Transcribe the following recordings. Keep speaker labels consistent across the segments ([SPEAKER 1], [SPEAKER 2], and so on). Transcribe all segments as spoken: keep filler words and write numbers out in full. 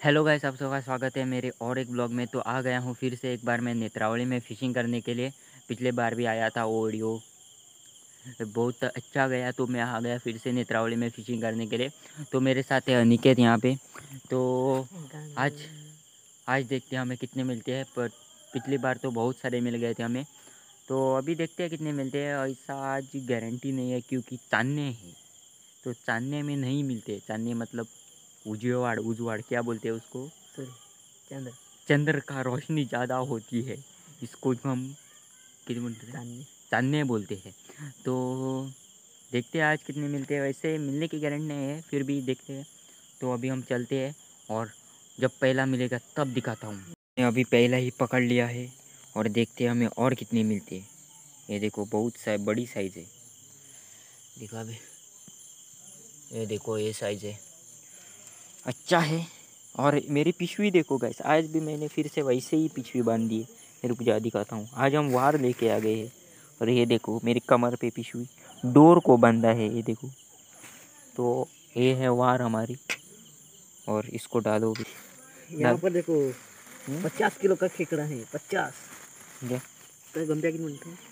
[SPEAKER 1] Hello guys, आप सबका स्वागत है मेरे और एक ब्लॉग में। तो आ गया हूँ फिर से एक बार मैं नेत्रावली में फ़िशिंग करने के लिए। पिछले बार भी आया था वो वीडियो बहुत अच्छा गया, तो मैं आ गया फिर से नेत्रावली में फ़िशिंग करने के लिए। तो मेरे साथ है अनिकेत यहाँ पे। तो आज आज देखते हैं हमें कितने मिलते हैं, पर पिछली बार तो बहुत सारे मिल गए थे हमें। तो अभी देखते हैं कितने मिलते हैं। ऐसा आज गारंटी नहीं है क्योंकि चांदने हैं, तो चांदने में नहीं मिलते। चांदने मतलब उजवाड़ उजवाड़ क्या बोलते हैं उसको, चंद्र चंद्र का रोशनी ज़्यादा होती है, इसको जो हम कितने बोलते हैं, चांदने चांदने बोलते हैं। तो देखते हैं आज कितने मिलते हैं। वैसे मिलने की गारंटी नहीं है, फिर भी देखते हैं। तो अभी हम चलते हैं और जब पहला मिलेगा तब दिखाता हूँ। मैंने अभी पहला ही पकड़ लिया है और देखते हैं हमें और कितने मिलते हैं। ये देखो बहुत सा बड़ी साइज़ है, दिखा भी, ये देखो ये साइज़ है, अच्छा है। और मेरी पिशवी देखो गाइस, आज भी मैंने फिर से वैसे ही पिशवी बांध दी है। रुक जा दिखाता हूँ। आज हम वार लेके आ गए हैं और ये देखो मेरी कमर पे पिशवी डोर को बांधा है, ये देखो। तो ये है वार हमारी, और इसको डालो भी।
[SPEAKER 2] यहाँ पर देखो पचास किलो का खेकड़ा है। पचास तो गंभीर की मिनट है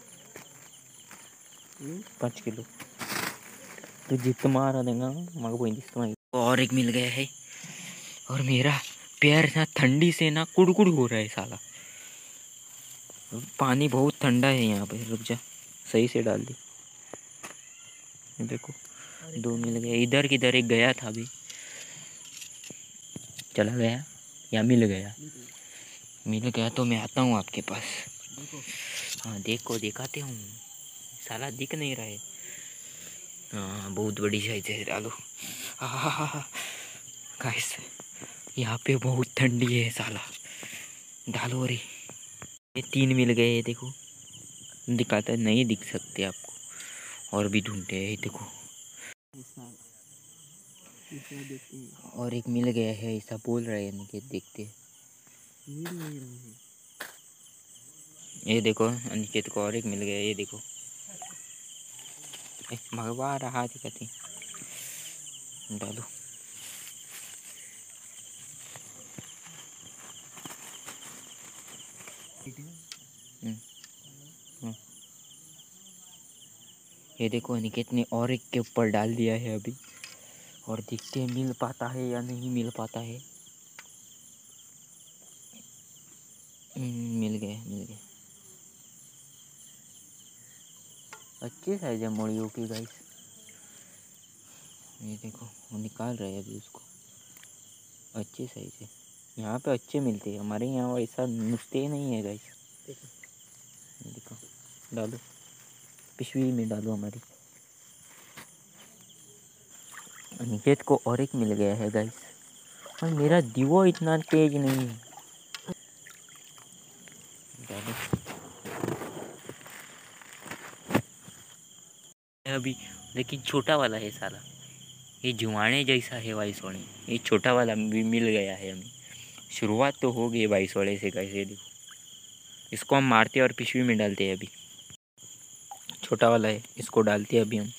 [SPEAKER 1] पाँच किलो तो जितना मारा देगा मगर कोई नहीं। और एक मिल गया है और मेरा पैर ना ठंडी से ना कुड़कुड़ हो रहा है साला। पानी बहुत ठंडा है यहाँ पे। रुक जा, सही से डाल दी। देखो दो मिल गए। इधर किधर एक गया था अभी, चला गया या मिल गया? मिल गया तो मैं आता हूँ आपके पास। हाँ देखो, दिखाते हूँ, साला दिख नहीं रहा है। हाँ बहुत बड़ी साइज है, डालो। हाँ गाइस यहाँ पे बहुत ठंडी है साला, डालो रे। ये तीन मिल गए, देखो दिखाता है, नहीं दिख सकते आपको, और भी ढूंढते हैं। देखो और एक मिल गया है, ऐसा बोल रहा है अनिकेत, देखते हैं। ये देखो अनिकेत को और एक मिल गया, ये देखो। भगवा रहा दिखाती, डालो। हम्म, हम्म। ये देखो अनिकेत ने और एक के ऊपर डाल दिया है अभी, और देखते हैं मिल पाता है या नहीं मिल पाता है। मिल गए मिल गए, अच्छी साइज है मोड़ियों की गाइस। ये देखो वो निकाल रहे हैं अभी उसको, अच्छी साइज है। यहाँ पे अच्छे मिलते हैं, हमारे यहाँ वैसा नुस्ते नहीं है गाइस। देखो देखो, डालो पिशवी में डालो हमारी। अनिकेत को और एक मिल गया है गाइस, और मेरा दीवो इतना तेज नहीं है। डालो अभी, लेकिन छोटा वाला है साला, ये जुआने जैसा है वाइसोड़े। ये छोटा वाला भी मिल गया है हमें। शुरुआत तो हो गई वाइसोड़े से। कैसे देखो, इसको हम मारते हैं और पिशवी में डालते हैं। अभी छोटा वाला है, इसको डालते हैं अभी हम।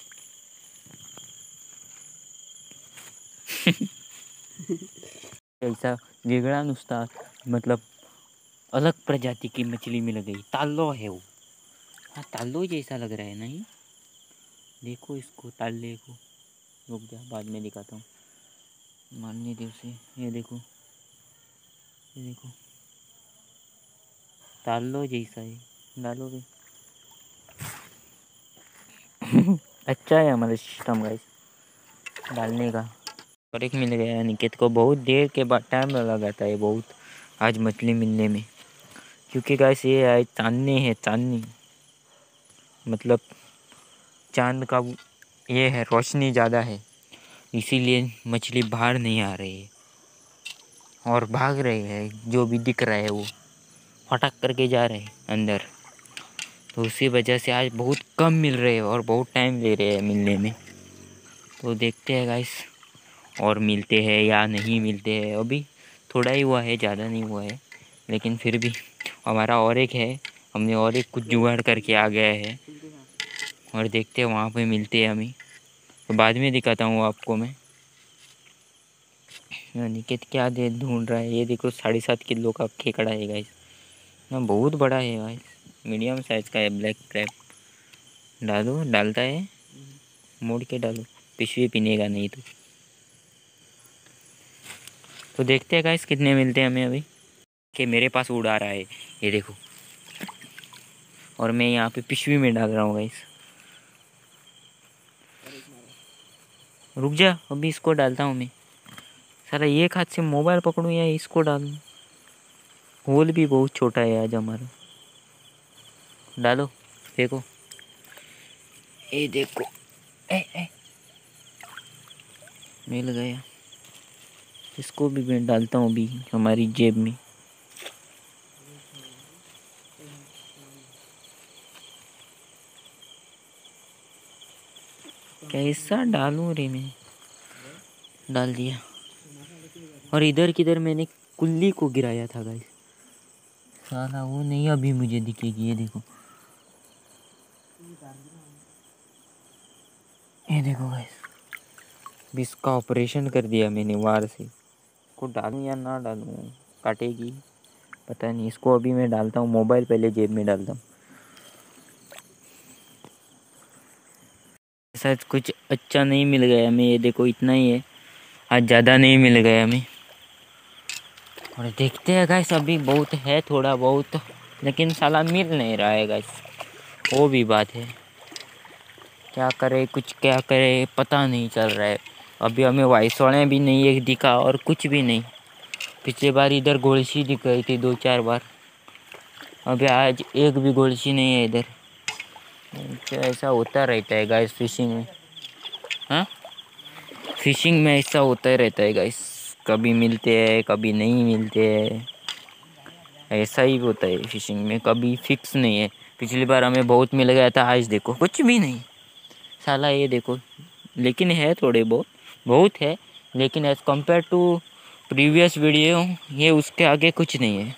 [SPEAKER 1] ऐसा वेगड़ा नुस्ता, मतलब अलग प्रजाति की मछली मिल गई। ताल्लो है वो, हाँ ताल्लो जैसा लग रहा है नहीं? देखो इसको, ताल्ले को। रुक जा, बाद में दिखाता हूँ, मारने दे उसे। ये देखो, ये देखो ताल्लो जैसा है, डालो भी। अच्छा है हमारा सिस्टम गाइस डालने का। और एक मिल गया निकेत को, बहुत देर के बाद टाइम लगाता है बहुत आज मछली मिलने में, क्योंकि गाइस ये है चांदनी है। चांदनी मतलब चांद का ये है, रोशनी ज़्यादा है, इसीलिए मछली बाहर नहीं आ रही है और भाग रहे हैं। जो भी दिख रहा है वो फटक करके जा रहे हैं अंदर, तो उसी वजह से आज बहुत कम मिल रहे हैं और बहुत टाइम ले रहे हैं मिलने में। तो देखते हैं गाइस और मिलते हैं या नहीं मिलते हैं। अभी थोड़ा ही हुआ है, ज़्यादा नहीं हुआ है, लेकिन फिर भी हमारा और एक है, हमने और एक कुछ जुगाड़ करके आ गया है, और देखते हैं वहाँ पे मिलते हैं हमें। तो बाद में दिखाता हूँ आपको मैं। निकेत क्या दे ढूंढ रहा है। ये देखो साढ़े सात किलो का खेकड़ा है गाइस ना, बहुत बड़ा है गाइस, मीडियम साइज का है ब्लैक क्रैब। डालो, डालता है, मोड़ के डालो, पिछवी पीनेगा नहीं तो तो देखते हैं गाइस कितने मिलते हैं हमें अभी। कि मेरे पास उड़ा रहा है ये देखो, और मैं यहाँ पे पिछवी में डाल रहा हूँ गाइस। रुक जा, अभी इसको डालता हूँ मैं। सारा एक हाथ से मोबाइल पकड़ूँ या इसको डालूँ। होल भी बहुत छोटा है आज हमारा। डालो, देखो, ये देखो, ए, ए, मिल गया। इसको भी मैं डालता हूँ अभी हमारी जेब में। कैसा डालूं रे मैं, डाल दिया। और इधर किधर मैंने कुल्ली को गिराया था गाइस, साला वो नहीं अभी मुझे दिखेगी। ये देखो, ये देखो गाइस, भी इसका ऑपरेशन कर दिया मैंने वार से। इसको डालूं या ना डालूं, काटेगी पता नहीं। इसको अभी मैं डालता हूँ, मोबाइल पहले जेब में डालता हूँ। शायद कुछ अच्छा नहीं मिल गया हमें, ये देखो इतना ही है, आज ज़्यादा नहीं मिल गया हमें। और देखते हैं गाइस, अभी बहुत है थोड़ा बहुत, लेकिन साला मिल नहीं रहा है गाइस, वो भी बात है। क्या करे, कुछ क्या करे पता नहीं चल रहा है। अभी हमें वाइसवाड़े भी नहीं एक दिखा और कुछ भी नहीं। पिछली बार इधर गोलसी दिख गई थी दो चार बार, अभी आज एक भी गोलसी नहीं है इधर। तो ऐसा होता रहता है गाइस फिशिंग में। हाँ, फिशिंग में ऐसा होता ही रहता है गाइस, कभी मिलते हैं कभी नहीं मिलते हैं। ऐसा ही होता है फिशिंग में, कभी फिक्स नहीं है। पिछली बार हमें बहुत मिल गया था, आज देखो कुछ भी नहीं साला। ये देखो, लेकिन है थोड़े बहुत, बहुत है, लेकिन as compare to previous video ये उसके आगे कुछ नहीं है।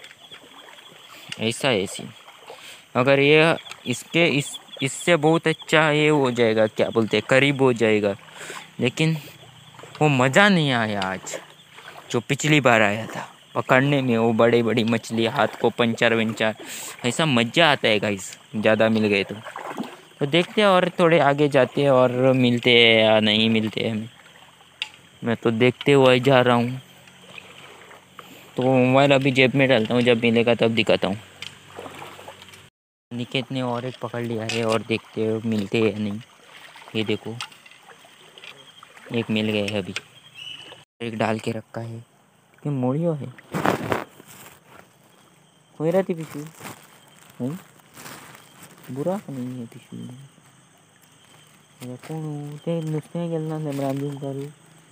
[SPEAKER 1] ऐसा है सीन। अगर ये इसके इस इससे बहुत अच्छा ये हो जाएगा, क्या बोलते हैं, करीब हो जाएगा, लेकिन वो मज़ा नहीं आया आज जो पिछली बार आया था पकड़ने में। वो बड़ी बड़ी मछली, हाथ को पंचर वंचर, ऐसा मज़ा आता है गाइस ज़्यादा मिल गए तो। तो देखते हैं और थोड़े आगे जाते हैं और मिलते हैं या नहीं मिलते हैं हमें। मैं तो देखते हुए जा रहा हूँ, तो मोबाइल अभी जेब में डालता हूँ, जब मिलेगा तब दिखाता हूँ। निकेत ने और एक पकड़ लिया है, और देखते हैं मिलते हैं या नहीं। ये देखो, एक मिल गए है अभी, एक डाल के रखा है कि मोड़ियो है हो रहा थी पिछली नहीं, बुरा नहीं है पिछली कोण ते नुसतें गेलं ना रांदून करू।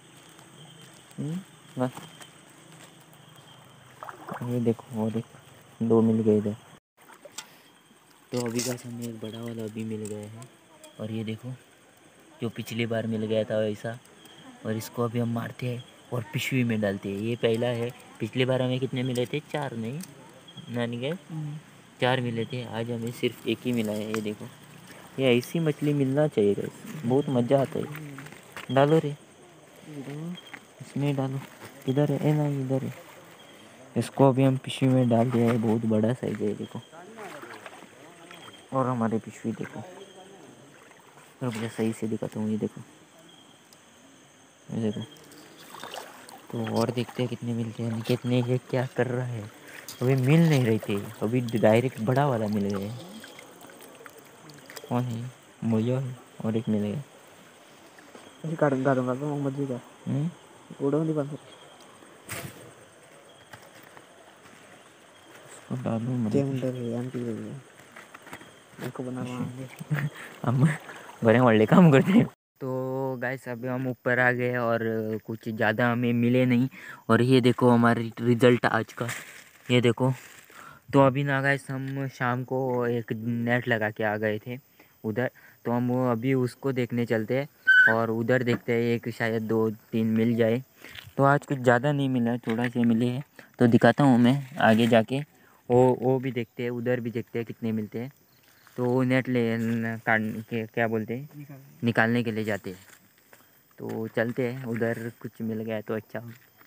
[SPEAKER 1] ये देखो, और एक दो मिल गए इधर। तो अभी का हमें एक बड़ा वाला अभी मिल गया है, और ये देखो जो पिछली बार मिल गया था वैसा। और इसको अभी हम मारते हैं और पिशवी में डालते हैं। ये पहला है, पिछली बार हमें कितने मिले थे, चार नहीं नानी गए, चार मिले थे, आज हमें सिर्फ एक ही मिला है। ये देखो, ये ऐसी मछली मिलना चाहिए गाइस, बहुत मज़ा आता है। डालो रे, इसमें डालो, इधर है, ए नहीं इधर है। इसको अभी हम पिशवी में डाल दिया है, बहुत बड़ा साइज है देखो। और हमारे पिशवी देखो, रुक जा सही से दिखाता हूँ। ये देखो, ये देखो। तो और देखते हैं कितने मिलते हैं। कितने, ये क्या कर रहा है, अभी मिल नहीं रहे थे, अभी डायरेक्ट बड़ा वाला मिल गया है। कौन है, मोयो है, और एक मिल गया।
[SPEAKER 2] अशी काढून घालून घालून मग मध्ये का उडवून दे बांधून
[SPEAKER 1] डालू
[SPEAKER 2] ते म्हणतात हे आणखी वेगळं उनको बनाना
[SPEAKER 1] हम बड़े वाले काम करते हैं। तो गाइस अभी हम ऊपर आ गए और कुछ ज़्यादा हमें मिले नहीं। और ये देखो हमारी रिज़ल्ट आज का, ये देखो। तो अभी ना गाइस हम शाम को एक नेट लगा के आ गए थे उधर, तो हम वो अभी उसको देखने चलते हैं, और उधर देखते हैं एक शायद दो तीन मिल जाए। तो आज कुछ ज़्यादा नहीं मिला, थोड़ा से मिले हैं, तो दिखाता हूँ मैं आगे जाके। वो वो भी देखते हैं, उधर भी देखते हैं कितने मिलते हैं। तो वो नेट ले काट के क्या बोलते हैं, निकालने के लिए जाते हैं। तो चलते हैं उधर, कुछ मिल गया तो अच्छा हो।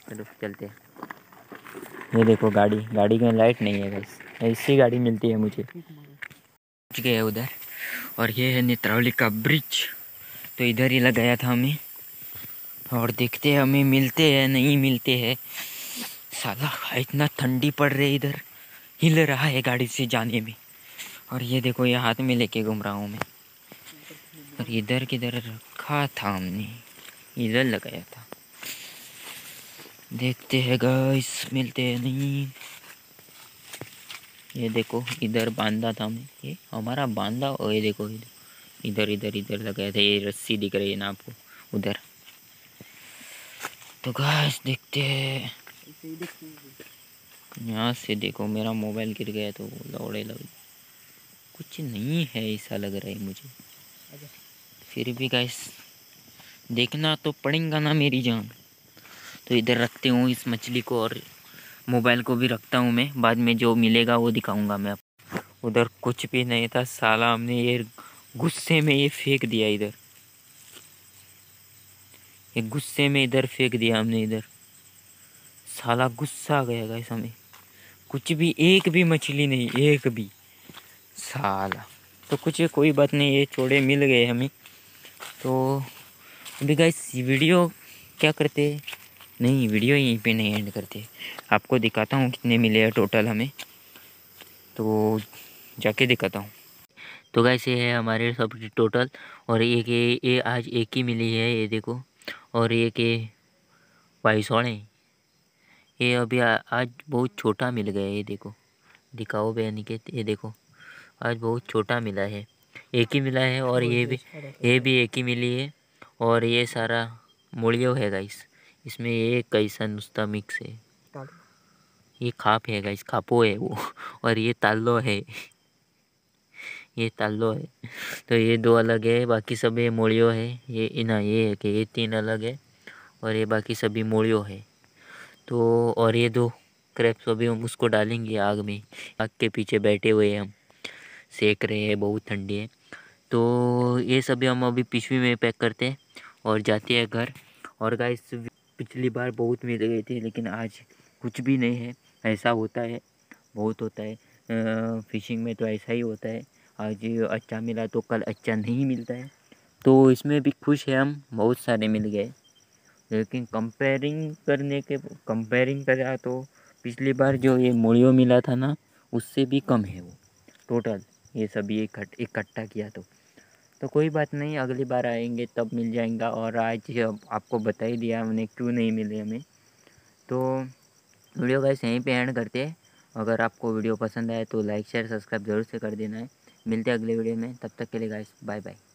[SPEAKER 1] चलो चलते हैं। ये देखो गाड़ी गाड़ी में लाइट नहीं है गाइस, ऐसी गाड़ी मिलती है मुझे। पहुँच गए उधर और ये है नेत्रावली का ब्रिज। तो इधर ही लगाया था हमें और देखते हैं हमें मिलते हैं नहीं मिलते हैं। साला इतना ठंडी पड़ रही है, इधर हिल रहा है गाड़ी से जाने में। और ये देखो ये हाथ में लेके घूम रहा हूँ मैं। और इधर किधर रखा था हमने, इधर लगाया था। देखते हैं गाइस मिलते हैं नहीं। ये देखो इधर बांधा था हमने, ये हमारा बांधा। और ये देखो इधर इधर इधर लगाया था, ये रस्सी दिख रही है ना आपको उधर। तो गाइस देखते हैं, यहाँ से देखो मेरा मोबाइल गिर गया तो लौड़े लग कुछ नहीं है ऐसा लग रहा है मुझे। फिर भी गाइस देखना तो पड़ेगा ना मेरी जान। तो इधर रखते हूँ इस मछली को और मोबाइल को भी रखता हूँ मैं, बाद में जो मिलेगा वो दिखाऊंगा मैं आपको। उधर कुछ भी नहीं था साला, हमने ये गुस्से में ये फेंक दिया इधर, ये गुस्से में इधर फेंक दिया हमने इधर। साला गुस्सा आ गया गाइस हमें, कुछ भी एक भी मछली नहीं, एक भी साला। तो कुछ कोई बात नहीं, ये चोड़े मिल गए हमें। तो अभी गाइस वीडियो क्या करते नहीं, वीडियो यहीं पे नहीं एंड करते, आपको दिखाता हूँ कितने मिले हैं टोटल हमें। तो जाके दिखाता हूँ। तो गाइस ये है हमारे सब टोटल। और एक ये, ये आज एक ही मिली है ये देखो। और एक ये पाइसौड़े, ये अभी आ, आज बहुत छोटा मिल गया है। ये देखो दिखाओ बे अनिकेत, ये देखो आज बहुत छोटा मिला है, एक ही मिला है। और ये भी ये भी एक ही मिली है। और ये सारा मूलियो है गाइस, इसमें ये कैसा नुस्ता मिक्स है। ये खाप है गाइस, खापो है वो और ये ताल्लो है, ये ताल्लो है। तो ये दो अलग है, बाकी सब ये मोड़ियो है। ये ना ये है कि ये तीन अलग है और ये बाकी सभी मोड़ियो है। तो और ये दो क्रैप्स अभी हम उसको डालेंगे आग में, आग के पीछे बैठे हुए हैं हम, सेक रहे हैं, बहुत ठंडी है। तो ये सभी हम अभी पिशवी में पैक करते हैं और जाते हैं घर। और गाइस पिछली बार बहुत मिल गए थे लेकिन आज कुछ भी नहीं है, ऐसा होता है, बहुत होता है फिशिंग में, तो ऐसा ही होता है। आज अच्छा मिला तो कल अच्छा नहीं मिलता है, तो इसमें भी खुश है हम, बहुत सारे मिल गए। लेकिन कंपेयरिंग करने के कंपेयरिंग करा तो पिछली बार जो ये मोड़ियो मिला था ना, उससे भी कम है वो टोटल, ये सभी इकट्ठ इकट्ठा किया तो तो कोई बात नहीं, अगली बार आएंगे तब मिल जाएगा। और आज आपको बता ही दिया हमने क्यों नहीं मिले हमें। तो वीडियो गाइस यहीं पे एंड करते हैं। अगर आपको वीडियो पसंद आए तो लाइक शेयर सब्सक्राइब जरूर से कर देना है। मिलते हैं अगले वीडियो में, तब तक के लिए गाइस बाय बाय।